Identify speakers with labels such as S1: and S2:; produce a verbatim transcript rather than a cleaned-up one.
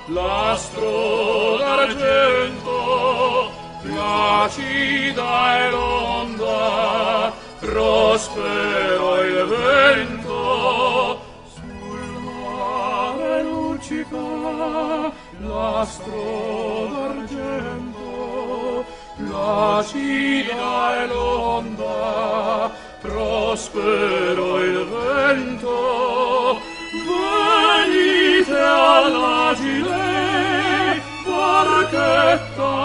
S1: l'astro d'argento, placida e l'onda, prospero il vento, sul mare luccica l'astro d'argento, placida e l'onda, prospero il vento. Venite all'agile barchetta